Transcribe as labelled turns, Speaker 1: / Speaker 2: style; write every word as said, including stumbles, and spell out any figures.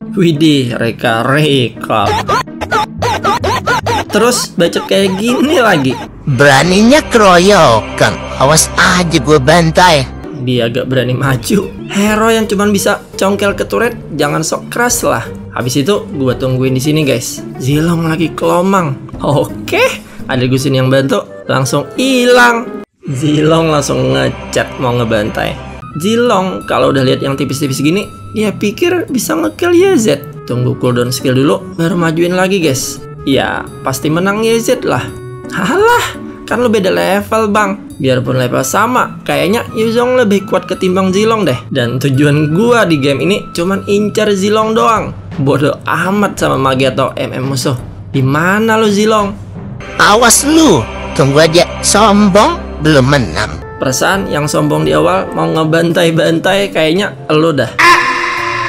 Speaker 1: Widih, reka-reka. Terus bacot kayak gini lagi.
Speaker 2: Beraninya keroyokan, awas aja gue bantai.
Speaker 1: Dia agak berani maju. Hero yang cuman bisa congkel ke turret, jangan sok keras lah. Habis itu gue tungguin di sini guys. Zilong lagi kelomang. Oke, ada Gusin yang bantu, langsung hilang. Zilong langsung ngechat mau ngebantai. Zilong kalau udah lihat yang tipis-tipis gini, dia pikir bisa ngekill Y Z. Tunggu cooldown skill dulu, baru majuin lagi guys. Ya pasti menang Y Z lah. Halah, kan lu beda level bang. Biarpun level sama, kayaknya Yuzong lebih kuat ketimbang Zilong deh. Dan tujuan gua di game ini cuman incar Zilong doang. Bodoh amat sama magi atau M M musuh. Dimana lu Zilong?
Speaker 2: Awas lu, tunggu aja, sombong belum menang.
Speaker 1: Perasaan yang sombong di awal mau ngebantai-bantai kayaknya elu dah.